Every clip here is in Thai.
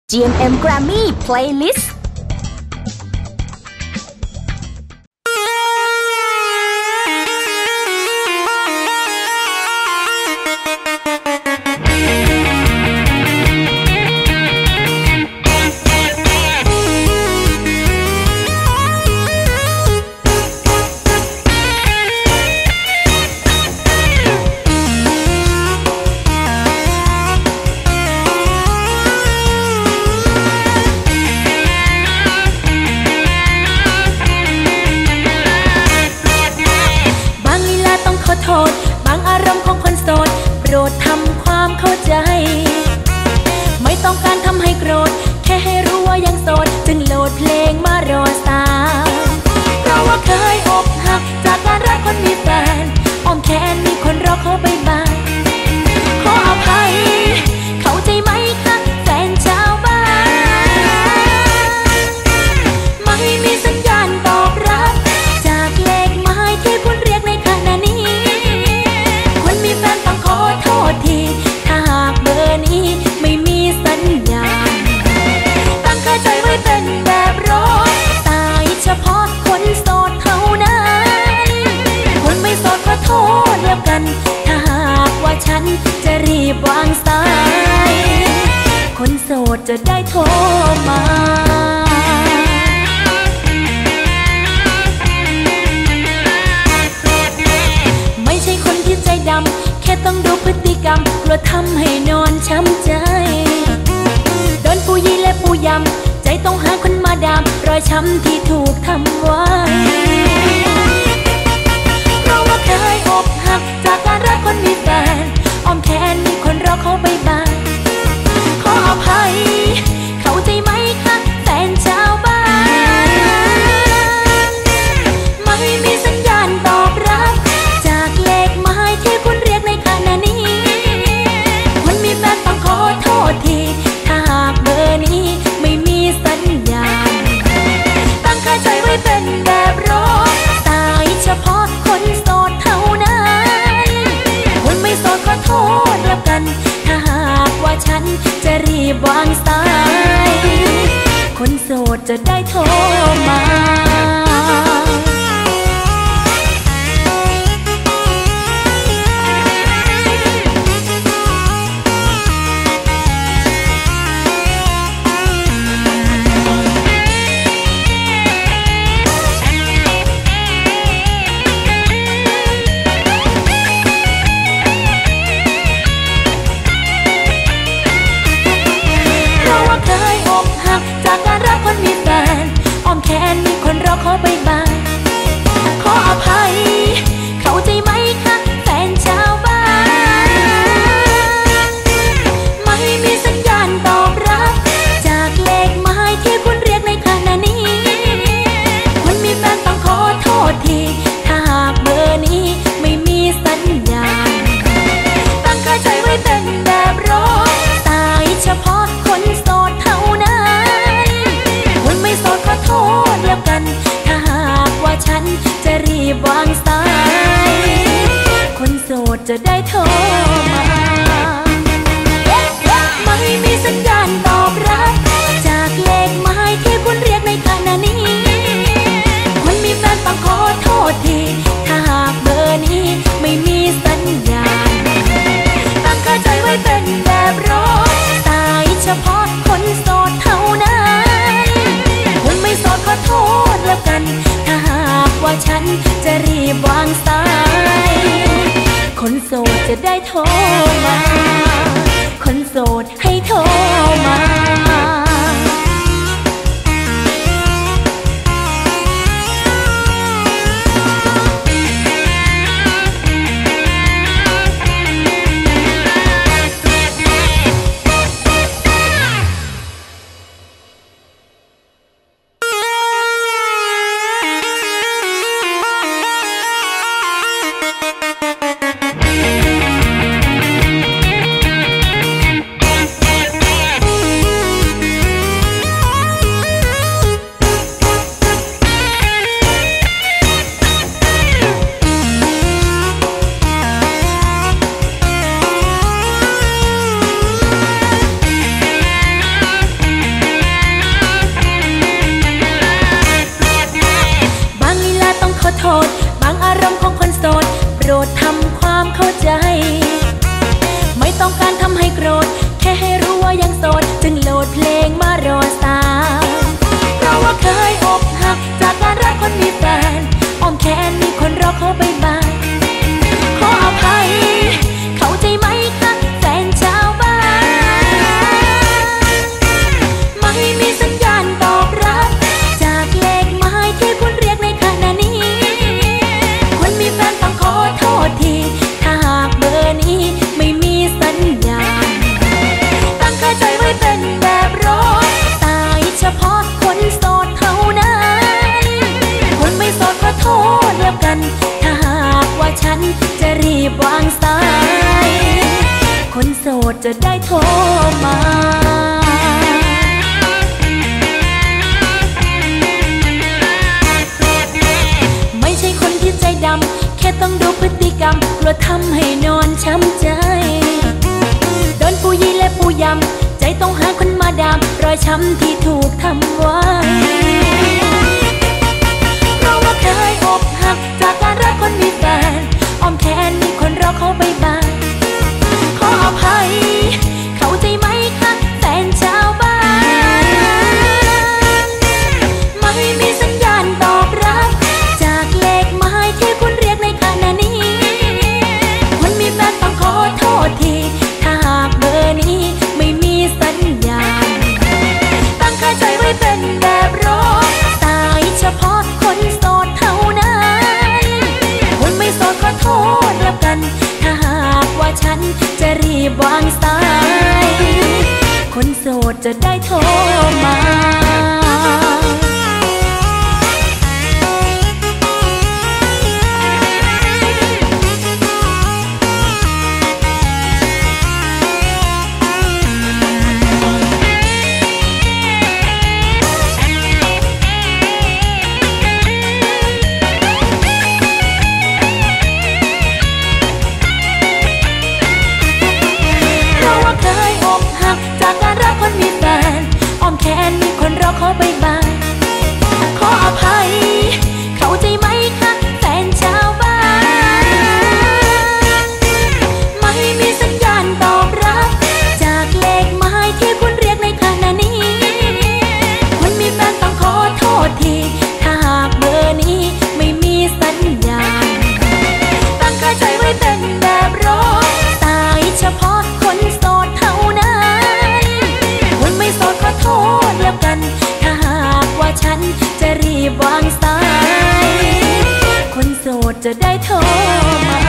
GMM Grammy Playlist บางอารมณ์ของคนโสดโปรดทำความเข้าใจไม่ต้องการทำให้โกรธแค่ให้รู้ว่ายังโสดจึงโหลดเพลงมารอสายเพราะว่าเคยอกหักจากการรักคนมีแฟนอ้อมแขนมีคนรอเขาบายบายขออภัยเข้าใจไหมคะแฟนชาวบ้านไม่มีสัญญาณตอบรับจากเลขหมายที่คุณเรียกในขณะนี้คนมีแฟนต้องขอโทษทีถ้าหากเบอร์นี้ไม่มีสัญญาณตั้งค่าใจไว้เป็นแบบรอตายเฉพาะคนโสดเท่านั้นคนไม่โสดขอโทษแล้วกันถ้าหากว่าฉันจะรีบวางสายคนโสดจะได้โทรมาไม่ใช่คนที่ใจดำแค่ต้องดูพฤติกรรมกลัวทำให้นอนช้ำใจโดนปูยีและปูยำใจต้องหาคนมาดามรอยช้ำที่ถูกทำไว้เพราะว่าเคยอกหักจากการรักคนมีแฟนอ้อมแขนมีคนรอเขาบายบายขออภัยเข้าใจไหมคะแฟนชาวบ้านไม่มีสัญญาณตอบรับจากเลขหมายที่คุณเรียกในขณะนี้คนมีแฟนต้องขอโทษทีถ้าหากเบอร์นี้ไม่มีสัญญาณตั้งค่าใจไว้เป็นแบบรอตายเฉพาะคนโสดเท่านั้นคนไม่โสดขอโทษแล้วกันถ้าหากว่าฉันจะรีบวางสายคนโสดจะได้โทรมาจากการรักคนมีแฟนอ้อมแขนมีคนรอเขาบายบายขออภัยเข้าใจไหมคะแฟนชาวบ้านไม่มีสัญญาณตอบรับจากเลขหมายที่คุณเรียกในขณะนี้คนมีแฟนต้องขอโทษทีถ้าหากเบอร์นี้ไม่มีสัญญาณตั้งค่าใจไว้เป็นแบบรอตายเฉพาะคนโสดเท่านั้นคนไม่โสดขอโทษแล้วกันถ้าหากว่าฉันจะรีบวางสายคนโสดจะได้โทรมาไม่มีสัญญาณตอบรับจากเลขหมายที่คุณเรียกในขณะนี้คนมีแฟนต้องขอโทษทีถ้าหากเบอร์นี้ไม่มีสัญญาณตั้งค่าใจไว้เป็นแบบรอตายเฉพาะคนโสดเท่านั้นคนไม่โสดขอโทษแล้วกันถ้าหากว่าฉันจะรีบวางสายคนโสดจะได้โทรมาคนโสดให้โทรมาจะได้โทรมาไม่ใช่คนที่ใจดำแค่ต้องดูพฤติกรรมกลัวทำให้นอนช้ำใจโดนปูยีและปูยำใจต้องหาคนมาดามรอยช้ำที่ถูกทำไว้เพราะว่าเคยอกหักจากการรักคนมีแฟนอ้อมแขนมีคนรอเขาไปบ้านขออภัยเข้าใจไหมคะแฟนชาวบ้านไม่มีสัญญาณตอบรับจากเลขหมายที่คุณเรียกในขณะนี้คนมีแฟนต้องขอโทษทีถ้าหากเบอร์นี้ไม่มีสัญญาณตั้งค่าใจไว้เป็นแบบรอสายเฉพาะคนโสดเท่านั้นคนไม่โสดขอโทษแล้วกันถ้าหากว่าฉันจะรีบวางสายคนโสดจะได้โทรมาแค่มีคนรอเขาไปบ้านขออภัยเข้าใจไหมคะแฟนชาวบ้านไม่มีสัญญาณตอบรับจากเลขหมายที่คุณเรียกในขณะนี้คนมีแฟนต้องขอโทษทีถ้าหากเบอร์นี้ไม่มีสัญญาณตั้งค่าใจไว้เป็นแบบรอสายเฉพาะคนโสดเท่านั้นคนไม่โสดขอโทษแล้วกันถ้าหากว่าฉันจะรีบวางสายคนโสดจะได้โทรมา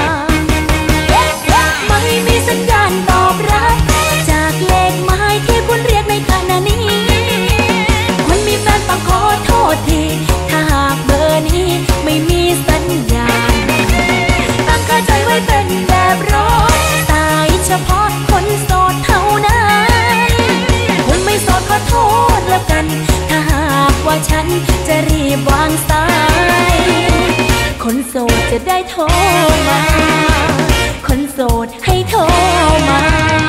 ไม่มีสัญญาณตอบรับจากเลขหมายที่คุณเรียกในขณะนี้คนมีแฟนต้องขอโทษทีถ้าหากเบอร์นี้ไม่มีสัญญาณตั้งค่าใจไว้เป็นแบบรอสายเฉพาะคนโสดเท่านั้นคนไม่โสดขอโทษแล้วกันถ้าหากว่าฉันจะรีบวางสายคนโสดจะได้โทรมาคนโสดให้โทรมา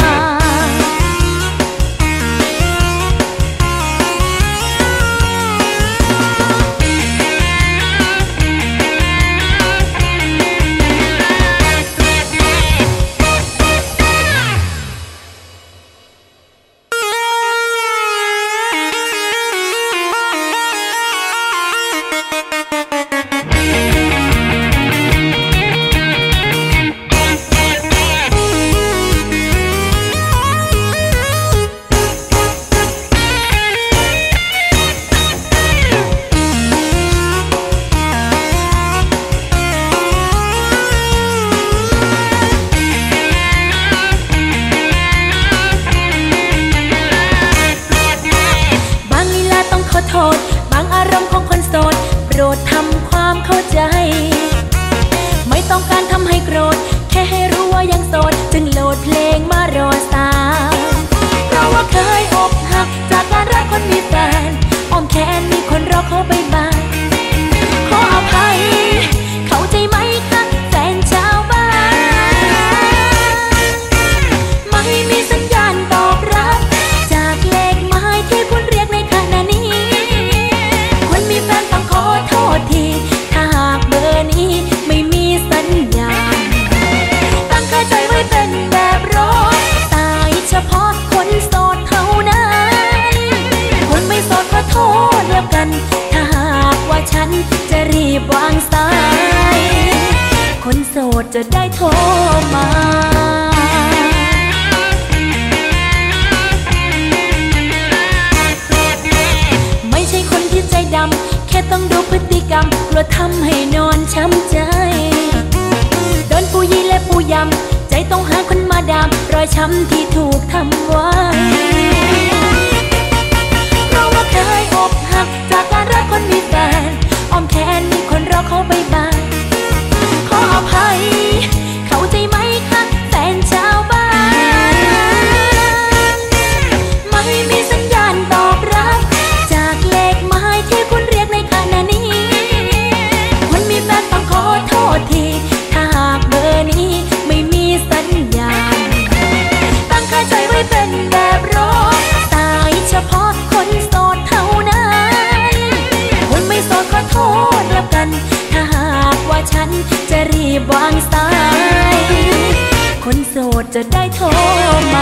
บางอารมณ์ของคนโสดโปรดทำความเข้าใจไม่ต้องการทำให้โกรธแค่ให้รู้ว่ายังโสดจึงโหลดเพลงมารอสายเพราะว่าเคยอกหักจากการรักคนมีแฟนอ้อมแขนมีคนรอเขาไปบ้านขออภัยเข้าใจไหมคะแฟนชาวบ้านไม่มีสัญญาณตอบรับจากเลขหมายที่คุณเรียกในขณะนี้คนมีแฟนต้องขอโทษทีถ้าหากเบอร์นี้ไม่มีสัญญาณตั้งค่าใจไว้เป็นแบบรอสายเฉพาะคนโสดเท่านั้นคนไม่โสดขอโทษแล้วกันถ้าหากว่าฉันจะรีบวางสายคนโสดจะได้โทรมาไม่ใช่คนที่ใจดำแค่ต้องดูพฤติกรรมกลัวทำให้นอนช้ำใจโดนปูยีและปูยำใจต้องหาคนมาดามรอยช้ำที่ถูกทำไว้เพราะว่าเคยอกหักจากการรักคนมีแฟนอ้อมแขนมีคนรอเขาไปบ้านขออภัยเข้าใจไหมคะแฟนชาวบ้านจะได้โทรมา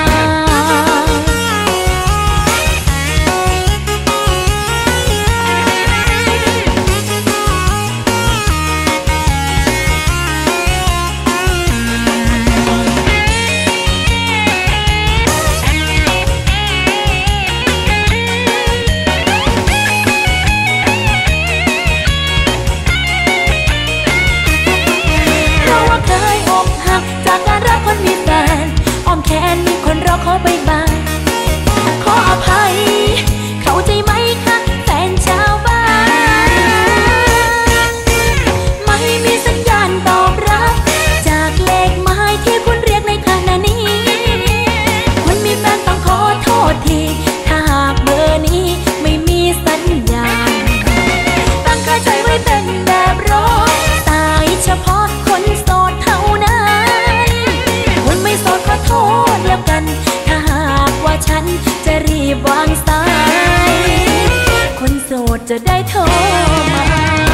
แค่มีคนรอขอไปบ้างขออภัยเข้าใจไหมคะแฟนชาวบ้านไม่มีสัญญาณตอบรับจากเลขหมายที่คุณเรียกในขณะนี้คุณมีแฟนต้องขอโทษทีถ้าหากเบอร์นี้ไม่มีสัญญาณตั้งค่าใจไว้เป็นแบบรอสายเฉพาะคนโสดเท่านั้นคุณไม่โสดขอโทษแล้วกันถ้าหากว่าฉันจะรีบวางสายคนโสดจะได้โทรมา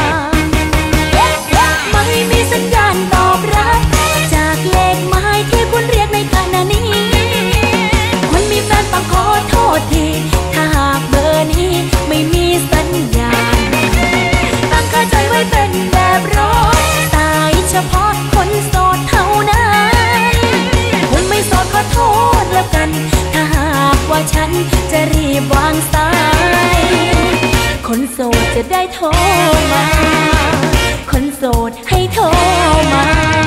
ไม่มีสัญญาณตอบรับจากเลขหมายที่คุณเรียกในขณะนี้คุณมีแฟนต้องขอโทษทีถ้าหากเบอร์นี้ไม่มีสัญญาณตั้งค่าใจไว้เป็นแบบรอสายเฉพาะคนโสดเท่านั้นคุณไม่โสดขอโทษแล้วกันถ้าหากว่าฉันจะรีบวางสายคนโสดจะได้โทรมาคนโสดให้โทรมา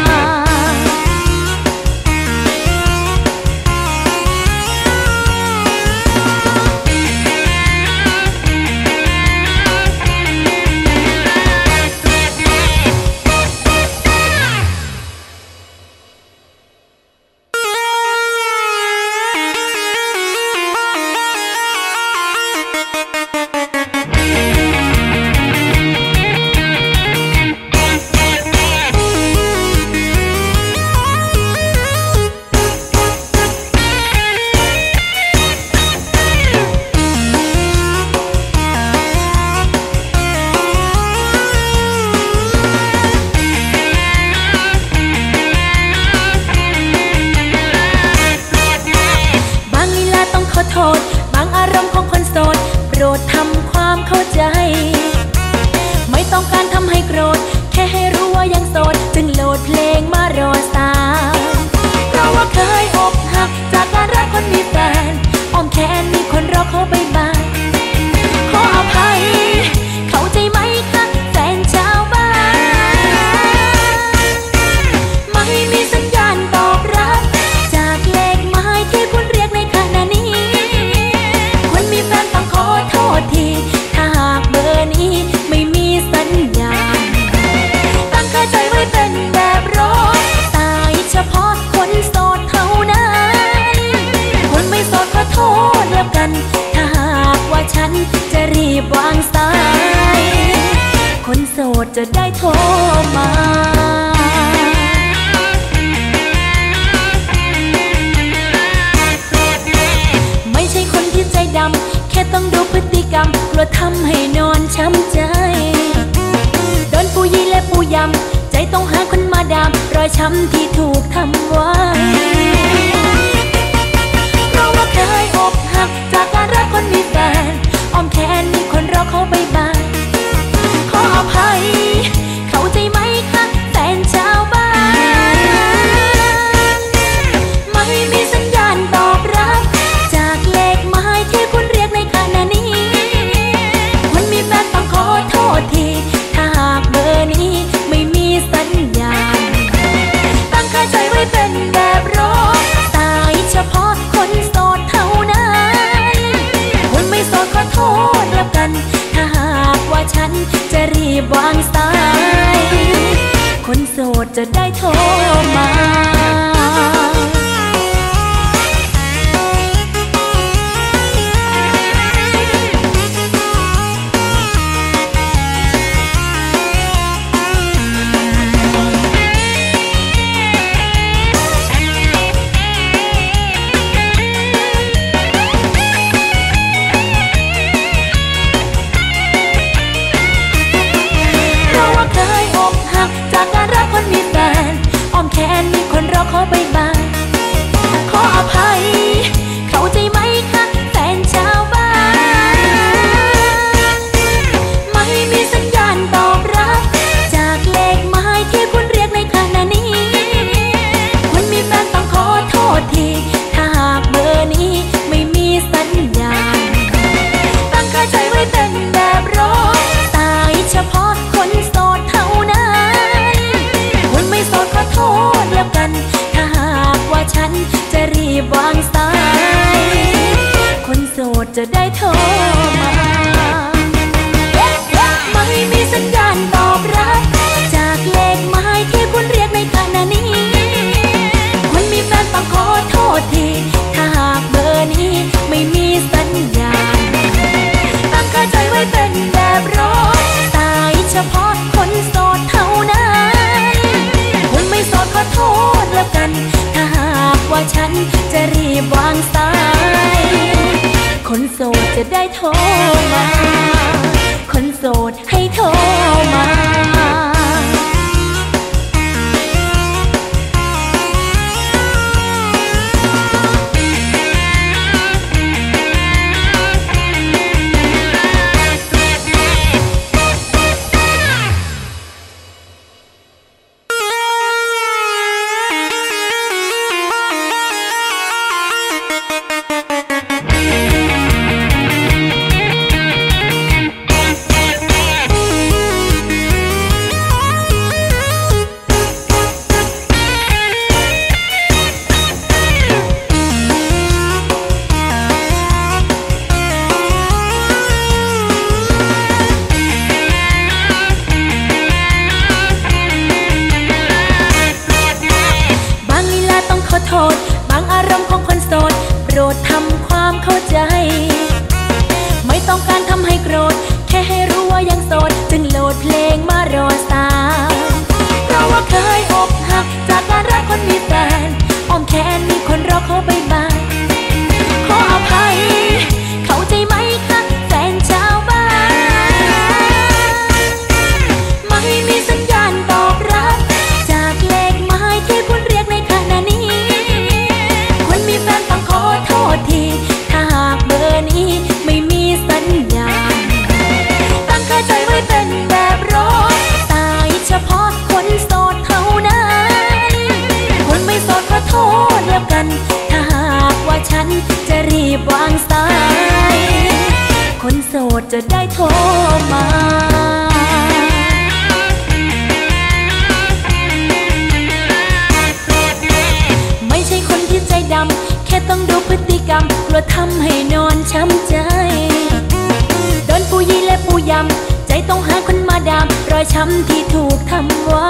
บางอารมณ์ของคนโสดโปรดทำความเข้าใจไม่ต้องการทำให้โกรธแค่ให้รู้ว่ายังโสดจึงโหลดเพลงมารอสายเพราะว่าเคยอกหักจากการรักคนมีแฟนอ้อมแขนมีคนรอเขาไปบ้างขออภัยเข้าใจไหมคะแฟนชาวบ้านไม่มีสัญญาณตอบรับจากเลขหมายที่คุณเรียกในขณะนี้มีแฟนต้องขอโทษทีถ้าหากเบอร์นี้ไม่มีสัญญาณตั้งค่าใจไว้เป็นแบบรอสายเฉพาะคนโสดเท่านั้นคนไม่โสดขอโทษแล้วกันถ้าหากว่าฉันจะรีบวางสายคนโสดจะได้โทรมาไม่ใช่คนที่ใจดำแค่ต้องดูพฤติกรรมกลัวทำให้นอนช้ำใจโดนปูยีและปูยำใจต้องหาคนมาดามรอยช้ำที่ถูกทำไว้เพราะว่าเคยอกหักจากการรักคนมีแฟนอ้อมแขนมีคนรอเขาไปบ้างขออภัยเข้าใจไหมคะแฟนชาวบ้านไม่มีสัญญาณตอบรับจากเลขหมายที่คุณเรียกในขณะนี้คุณมีแฟนต้องขอโทษทีถ้าหากเบอร์นี้ไม่มีสัญญาณตั้งค่าใจไว้เป็นแบบรอสายเฉพาะคนโสดเท่านั้นคุณไม่โสดขอโทษแล้วกันถ้าหากว่าฉันจะรีบวางสายคนโสดจะได้โทรมาจากการรักคนมีแฟนอ้อมแขนมีจะได้โทรมาไม่มีสัญญาณตอบรับจากเลขหมายที่คุณเรียกในขณะนี้คุณมีแฟนต้องขอโทษทีถ้าหากเบอร์นี้ไม่มีสัญญาณตั้งค่าใจไว้เป็นแบบรอสายเฉพาะคนโสดเท่านั้นคุณไม่โสดขอโทษแล้วกันถ้าหากว่าฉันจะรีบวางสายคนโสดจะได้โทรมาคนโสดให้โทรมาบางอารมณ์ของคนโสดโปรดทำความเข้าใจไม่ต้องการทำให้โกรธแค่ให้รู้ว่ายังโสดจึงโหลดเพลงมารอสายเพราะว่าเคยอกหักจากการรักคนมีแฟนอ้อมแขนมีคนรอเขาไปบ้านขออภัยเข้าใจไหมคะแฟนชาวบ้านไม่มีสัญญาณตอบรับจากเลขหมายที่คุณเรียกในขณะนี้มีแฟนต้องขอโทษทีถ้าหากเบอร์นี้ไม่มีสัญญาณตั้งค่าใจไว้เป็นแบบรอสายเฉพาะคนโสดเท่านั้นคนไม่โสดขอโทษแล้วกันถ้าหากว่าฉันจะรีบวางสายคนโสดจะได้โทรมาใจดำแค่ต้องดูพฤติกรรมกลัวทำให้นอนช้ำใจโดนปูยีและปูยำใจต้องหาคนมาดามรอยช้ำที่ถูกทำไว้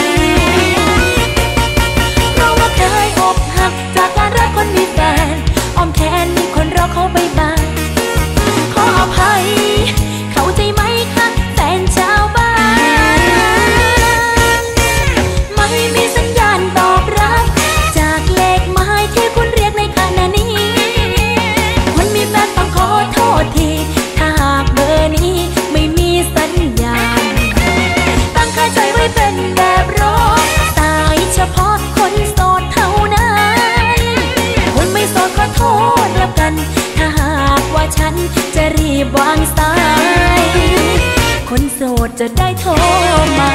เพราะว่าเคยอกหักจากการรักคนมีแฟนอ้อมแขนมีคนรอเขาไปบ้านขออภัยเข้าใจไหมคะแฟนชาวบ้านไม่มีสัญญาณตอบรับจากเลขหมายที่คุณเรียกในขณะนี้คุณมีแฟนต้องขอโทษทีถ้าหากเบอร์นี้ไม่มีสัญญาณตั้งค่าใจไว้เป็นแบบรอสายเฉพาะคนโสดเท่านั้นคุณไม่โสดขอโทษแล้วกันถ้าหากว่าฉันจะรีบวางสายคนโสดจะได้โทรมา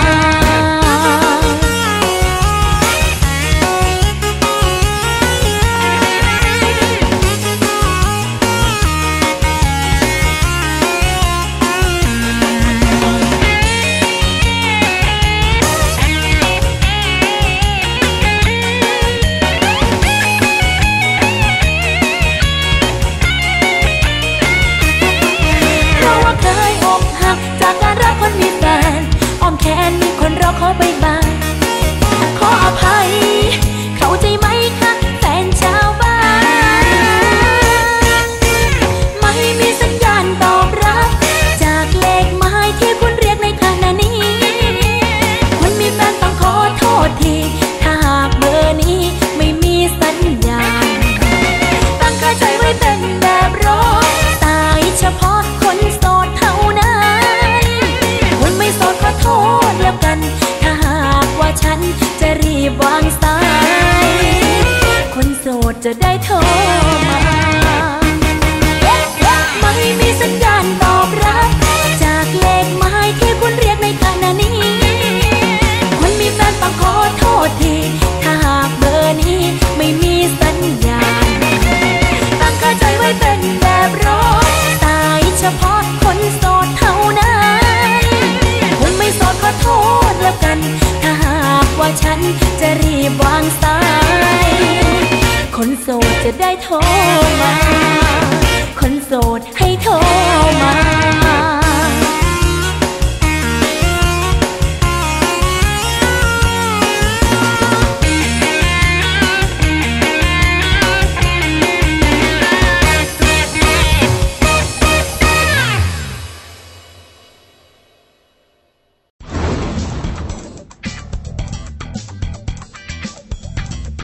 จากการรักคนมีแฟนอ้อมแขนมีคนรอเขาไปบ้านขออภัยเข้าใจไหมคะแฟนชาวบ้านไม่มีสัญญาณตอบรับจากเลขหมายที่คุณเรียกในขณะนี้คุณมีแฟนต้องขอโทษทีถ้าหากเบอร์นี้ไม่มีสัญญาณตั้งค่าใจไว้เป็นแบบรอสายเฉพาะคนโสดเท่านั้นไม่โสดขอโทษแล้วกันถ้าหากว่าฉันจะรีบวางสายคนโสดจะได้โทรมาไม่มีสัญญาณตอบรับจากเลขหมายที่คุณเรียกในขณะนี้คุณมีแฟนต้องขอโทษทีถ้าหากเบอร์นี้ไม่มีสัญญาณตั้งค่าใจไว้เป็นแบบรอสายเฉพาะคนโสดเท่านั้นคุณไม่โสดขอโทษแล้วกันถ้าหากว่าฉันจะรีบวางสายคนโสดจะได้โทรมาคนโสโสดให้